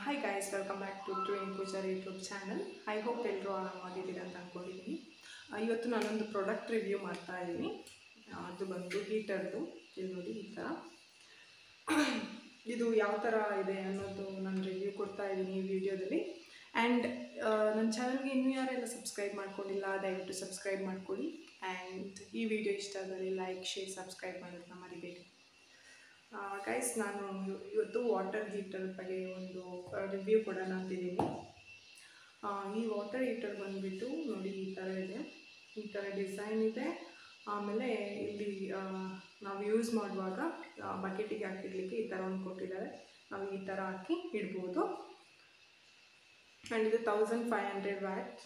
Hi guys, welcome back to Thriveni Poojari YouTube channel. I hope ಎಲ್ಲರೂ ಆರಾಮಾಗಿದ್ದೀರಾ ಅಂತ ಅನ್ಕೊಂಡಿದ್ದೀನಿ. ಇವತ್ತು ನಾನೊಂದು ಪ್ರಾಡಕ್ಟ್ ರಿವ್ಯೂ ಮಾಡ್ತಾ ಇದ್ದೀನಿ. ಅದು ಬಂದು ಹೀಟರ್ದು. ಇಲ್ಲಿ ನೋಡಿ ಈ ಥರ. ಇದು ಯಾವ ಥರ ಇದೆ ಅನ್ನೋದು ನಾನು ರಿವ್ಯೂ ಕೊಡ್ತಾ ಇದ್ದೀನಿ ಈ ವಿಡಿಯೋದಲ್ಲಿ. ಆ್ಯಂಡ್ ನನ್ನ ಚಾನಲ್ಗೆ ಇನ್ನೂ ಯಾರೆಲ್ಲ ಸಬ್ಸ್ಕ್ರೈಬ್ ಮಾಡ್ಕೊಂಡಿಲ್ಲ ದಯವಿಟ್ಟು ಸಬ್ಸ್ಕ್ರೈಬ್ ಮಾಡ್ಕೊಳ್ಳಿ. ಆ್ಯಂಡ್ ಈ ವಿಡಿಯೋ ಇಷ್ಟ ಆದರೆ ಲೈಕ್ ಶೇರ್ ಸಬ್ಸ್ಕ್ರೈಬ್ ಮಾಡೋದನ್ನ ಮರಿಬೇಡಿ. ಗೈಸ್, ನಾನು ಇವತ್ತು ವಾಟರ್ ಹೀಟರ್ ಬಗ್ಗೆ ಒಂದು ರಿವ್ಯೂ ಕೊಡೋಣ ಅಂತಿದ್ದೀನಿ. ಈ ವಾಟರ್ ಹೀಟರ್ ಬಂದುಬಿಟ್ಟು ನೋಡಿ ಈ ಥರ ಇದೆ, ಈ ಥರ ಡಿಸೈನ್ ಇದೆ. ಆಮೇಲೆ ಇಲ್ಲಿ ನಾವು ಯೂಸ್ ಮಾಡುವಾಗ ಬಕೆಟಿಗೆ ಹಾಕಿಡ್ಲಿಕ್ಕೆ ಈ ಥರ ಒಂದು ಕೊಟ್ಟಿದ್ದಾರೆ. ನಾವು ಈ ಥರ ಹಾಕಿ ಇಡ್ಬೋದು. ಆ್ಯಂಡ್ ಇದು 1500 ವ್ಯಾಟ್.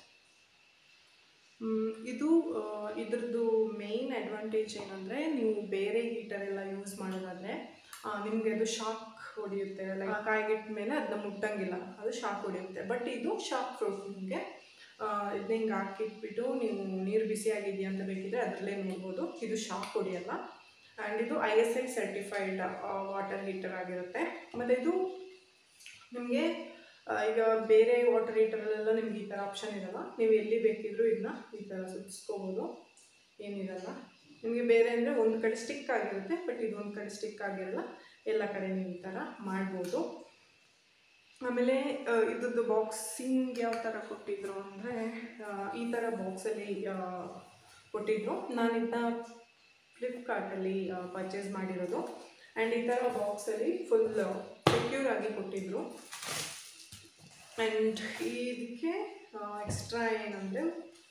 ಇದ್ರದ್ದು ಮೇನ್ ಅಡ್ವಾಂಟೇಜ್ ಏನಂದರೆ, ನೀವು ಬೇರೆ ಹೀಟರ್ ಎಲ್ಲ ಯೂಸ್ ಮಾಡೋದಾದರೆ ನಿಮಗೆ ಅದು ಶಾಕ್ ಹೊಡೆಯುತ್ತೆ. ಲೈಕ್ ಕಾಯಿಗಿಟ್ಟ ಮೇಲೆ ಅದನ್ನ ಮುಟ್ಟಂಗಿಲ್ಲ, ಅದು ಶಾಕ್ ಹೊಡೆಯುತ್ತೆ. ಬಟ್ ಇದು ಶಾಕ್ ಪ್ರೂಫ್. ನಿಮಗೆ ಇದನ್ನ ಹಿಂಗೆ ಹಾಕಿಟ್ಬಿಟ್ಟು ನೀವು ನೀರು ಬಿಸಿಯಾಗಿದೆಯಾ ಅಂತ ಬೇಕಿದ್ರೆ ಅದರಲ್ಲೇ ನೋಡ್ಬೋದು. ಇದು ಶಾಕ್ ಹೊಡೆಯಲ್ಲ. ಆ್ಯಂಡ್ ಇದು ISI-certified ವಾಟರ್ ಹೀಟರ್ ಆಗಿರುತ್ತೆ. ಮತ್ತು ಇದು ನಿಮಗೆ ಈಗ ಬೇರೆ ವಾಟರ್ ಹೀಟರಲ್ಲೆಲ್ಲ ನಿಮ್ಗೆ ಈ ಥರ ಆಪ್ಷನ್ ಇರಲ್ಲ. ನೀವು ಎಲ್ಲಿ ಬೇಕಿದ್ರೂ ಇದನ್ನ ಈ ಥರ ಸುತ್ತಿಸ್ಕೋಬೋದು, ಏನಿರಲ್ಲ. ನಿಮಗೆ ಬೇರೆ ಅಂದರೆ ಒಂದು ಕಡೆ ಸ್ಟಿಕ್ ಆಗಿರುತ್ತೆ, ಬಟ್ ಇದು ಒಂದು ಕಡೆ ಸ್ಟಿಕ್ ಆಗಿರಲ್ಲ. ಎಲ್ಲ ಕಡೆ ನೀವು ಈ ಥರ ಮಾಡ್ಬೋದು. ಆಮೇಲೆ ಇದ್ರದ್ದು ಬಾಕ್ಸಿಂಗ್ ಯಾವ ಥರ ಕೊಟ್ಟಿದ್ರು ಅಂದರೆ, ಈ ಥರ ಬಾಕ್ಸಲ್ಲಿ ಕೊಟ್ಟಿದ್ರು. ನಾನು ಇದನ್ನ ಫ್ಲಿಪ್ಕಾರ್ಟಲ್ಲಿ ಪರ್ಚೇಸ್ ಮಾಡಿರೋದು. ಆ್ಯಂಡ್ ಈ ಥರ ಬಾಕ್ಸಲ್ಲಿ ಫುಲ್ ಸೆಕ್ಯೂರ್ ಆಗಿ ಕೊಟ್ಟಿದ್ರು. ಆ್ಯಂಡ್ ಇದಕ್ಕೆ ಎಕ್ಸ್ಟ್ರಾ ಏನಂದರೆ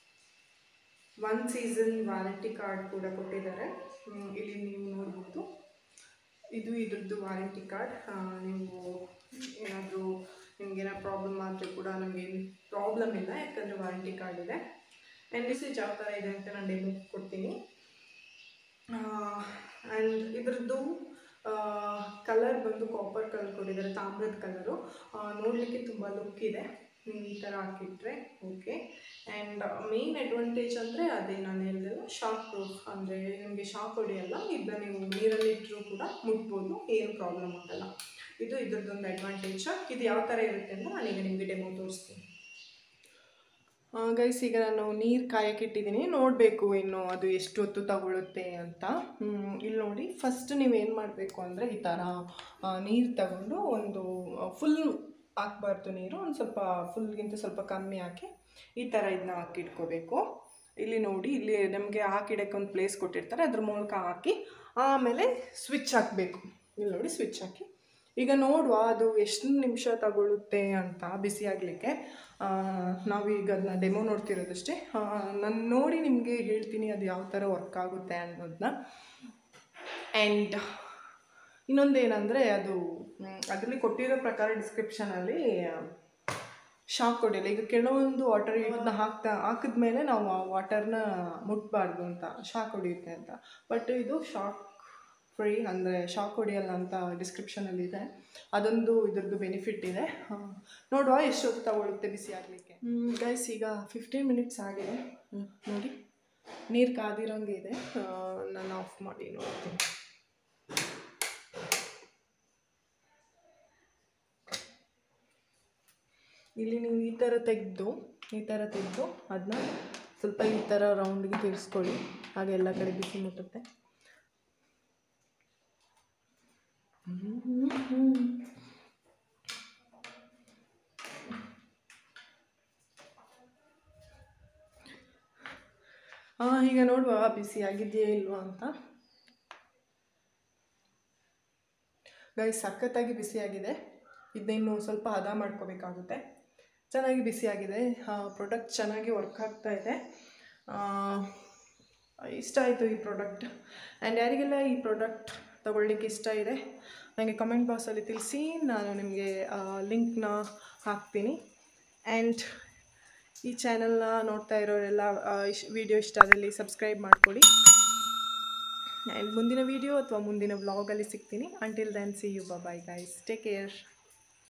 1 ಸೀಸನ್ ವಾರಂಟಿ ಕಾರ್ಡ್ ಕೂಡ ಕೊಟ್ಟಿದ್ದಾರೆ. ಇಲ್ಲಿ ನೀವು ನೋಡ್ಬೋದು, ಇದು ಇದ್ರದ್ದು ವಾರಂಟಿ ಕಾರ್ಡ್. ನೀವು ಏನಾದರೂ ನಿಮಗೇನೋ ಪ್ರಾಬ್ಲಮ್ ಆದರೂ ಕೂಡ ನಮಗೇನು ಪ್ರಾಬ್ಲಮ್ ಇಲ್ಲ, ಯಾಕಂದರೆ ವಾರಂಟಿ ಕಾರ್ಡ್ ಇದೆ. ಆ್ಯಂಡ್ ಮೆಸೇಜ್ ಯಾವ ಥರ ಇದೆ ಅಂತ ನಾನು ಡೆಮೋ ಕೊಡ್ತೀನಿ. ಆ್ಯಂಡ್ ಇದ್ರದ್ದು ಕಲರ್ ಬಂದು ಕಾಪರ್ ಕಲರ್ ಕೊಟ್ಟಿದ್ದಾರೆ, ತಾಮ್ರದ ಕಲರು. ನೋಡಲಿಕ್ಕೆ ತುಂಬ ಲುಕ್ ಇದೆ. ನೀವು ಈ ಥರ ಹಾಕಿಟ್ರೆ ಓಕೆ. ಆ್ಯಂಡ್ ಮೇನ್ ಅಡ್ವಾಂಟೇಜ್ ಅಂದರೆ ಅದೇ ನಾನು ಹೇಳಿದೆಲ್ಲ, ಶಾಕ್ ಪ್ರೂಫ್. ಅಂದರೆ ನಿಮಗೆ ಶಾಕ್ ಹೊಡೆಯಲ್ಲ. ಇದನ್ನ ನೀವು ನೀರಲ್ಲಿ ಇಟ್ಟರೂ ಕೂಡ ಮುಟ್ಬೋದು, ಏನು ಪ್ರಾಬ್ಲಮ್ ಆಗಲ್ಲ. ಇದು ಇದ್ರದ್ದೊಂದು ಅಡ್ವಾಂಟೇಜ್. ಇದು ಯಾವ ಥರ ಇರುತ್ತೆ ಅಂತ ನಾನೀಗ ನಿಮಗೆ ಡೆಮೋ ತೋರಿಸ್ತೀನಿ. ಗೈಸ್, ಈಗ ನಾನು ನೀರು ಕಾಯಕ್ಕಿಟ್ಟಿದ್ದೀನಿ. ನೋಡಬೇಕು ಇನ್ನು ಅದು ಎಷ್ಟು ಹೊತ್ತು ತಗೊಳ್ಳುತ್ತೆ ಅಂತ. ಇಲ್ಲಿ ನೋಡಿ, ಫಸ್ಟ್ ನೀವೇನು ಮಾಡಬೇಕು ಅಂದರೆ, ಈ ಥರ ನೀರು ತಗೊಂಡು ಒಂದು ಫುಲ್ ಹಾಕ್ಬಾರ್ದು ನೀರು, ಒಂದು ಸ್ವಲ್ಪ ಫುಲ್ಗಿಂತ ಸ್ವಲ್ಪ ಕಮ್ಮಿ ಹಾಕಿ ಈ ಥರ ಇದನ್ನ ಹಾಕಿಟ್ಕೋಬೇಕು. ಇಲ್ಲಿ ನೋಡಿ, ಇಲ್ಲಿ ನಮಗೆ ಹಾಕಿಡೋಕ್ಕೆ ಒಂದು ಪ್ಲೇಸ್ ಕೊಟ್ಟಿರ್ತಾರೆ, ಅದ್ರ ಮೂಲಕ ಹಾಕಿ ಆಮೇಲೆ ಸ್ವಿಚ್ ಹಾಕಬೇಕು. ಇಲ್ಲಿ ನೋಡಿ, ಸ್ವಿಚ್ ಹಾಕಿ ಈಗ ನೋಡುವ ಅದು ಎಷ್ಟು ನಿಮಿಷ ತಗೊಳ್ಳುತ್ತೆ ಅಂತ ಬಿಸಿ ಆಗಲಿಕ್ಕೆ. ನಾವೀಗ ಅದನ್ನ ಡೆಮೋ ನೋಡ್ತಿರೋದಷ್ಟೇ. ನಾನು ನೋಡಿ ನಿಮಗೆ ಹೇಳ್ತೀನಿ ಅದು ಯಾವ ಥರ ವರ್ಕ್ ಆಗುತ್ತೆ ಅನ್ನೋದನ್ನ. ಆ್ಯಂಡ್ ಇನ್ನೊಂದೇನೆಂದರೆ, ಅದರಲ್ಲಿ ಕೊಟ್ಟಿರೋ ಪ್ರಕಾರ ಡಿಸ್ಕ್ರಿಪ್ಷನಲ್ಲಿ ಶಾಕ್ ಹೊಡೆಯಲ್ಲ. ಈಗ ಕೆಲವೊಂದು ವಾಟರ್ ಇದನ್ನ ಹಾಕಿದ್ಮೇಲೆ ನಾವು ಆ ವಾಟರ್ನ ಮುಟ್ಬಾರ್ದು ಅಂತ, ಶಾಕ್ ಹೊಡೆಯುತ್ತೆ ಅಂತ. ಬಟ್ ಇದು ಶಾಕ್ ಫ್ರೀ, ಅಂದರೆ ಶಾಕ್ ಹೊಡೆಯಲ್ಲ ಅಂತ ಡಿಸ್ಕ್ರಿಪ್ಷನಲ್ಲಿದೆ. ಅದೊಂದು ಇದ್ರದ್ದು ಬೆನಿಫಿಟ್ ಇದೆ. ನೋಡುವ ಎಷ್ಟೊತ್ತು ತಗೊಳ್ಳುತ್ತೆ ಬಿಸಿ ಆಗಲಿಕ್ಕೆ. ಗೈಸ್, ಈಗ 15 ಮಿನಿಟ್ಸ್ ಆಗಿದೆ. ನೋಡಿ, ನೀರು ಕಾದಿರೋಂಗೆ ಇದೆ. ನಾನು ಆಫ್ ಮಾಡಿ ನೋಡ್ತೀನಿ. ಇಲ್ಲಿ ನೀವು ಈ ಥರ ತೆಗೆದು ಅದನ್ನ ಸ್ವಲ್ಪ ಈ ಥರ ರೌಂಡ್ಗೆ ತಿರ್ಸ್ಕೊಳ್ಳಿ, ಹಾಗೆ ಎಲ್ಲ ಕಡೆ ಬಿಸಿ ಮುಟ್ಟುತ್ತೆ. ಈಗ ನೋಡುವ ಬಿಸಿ ಆಗಿದೆಯೇ ಇಲ್ವಾ ಅಂತ. ಗೈಸ್, ಸಖತ್ತಾಗಿ ಬಿಸಿಯಾಗಿದೆ. ಇದನ್ನ ಇನ್ನೂ ಸ್ವಲ್ಪ ಹದ ಮಾಡ್ಕೋಬೇಕಾಗುತ್ತೆ. ಚೆನ್ನಾಗಿ ಬಿಸಿಯಾಗಿದೆ. ಪ್ರಾಡಕ್ಟ್ ಚೆನ್ನಾಗಿ ವರ್ಕ್ ಆಗ್ತಾ ಇದೆ. ಇಷ್ಟ ಆಯಿತು ಈ ಪ್ರಾಡಕ್ಟ್. ಆ್ಯಂಡ್ ಯಾರಿಗೆಲ್ಲ ಈ ಪ್ರಾಡಕ್ಟ್ ತಗೊಳ್ಳಿಕ್ಕೆ ಇಷ್ಟ ಇದೆ ನನಗೆ ಕಮೆಂಟ್ ಬಾಕ್ಸಲ್ಲಿ ತಿಳಿಸಿ, ನಾನು ನಿಮಗೆ ಲಿಂಕ್ನ ಹಾಕ್ತೀನಿ. ಆ್ಯಂಡ್ ಈ ಚಾನಲ್ನ ನೋಡ್ತಾ ಇರೋರೆಲ್ಲ ವಿಡಿಯೋ ಇಷ್ಟ ಆದಲ್ಲಿ ಸಬ್ಸ್ಕ್ರೈಬ್ ಮಾಡಿಕೊಡಿ. ಆ್ಯಂಡ್ ಮುಂದಿನ ವಿಡಿಯೋ ಅಥವಾ ಮುಂದಿನ ವ್ಲಾಗಲ್ಲಿ ಸಿಗ್ತೀನಿ. Until then, see you, bye guys, take care.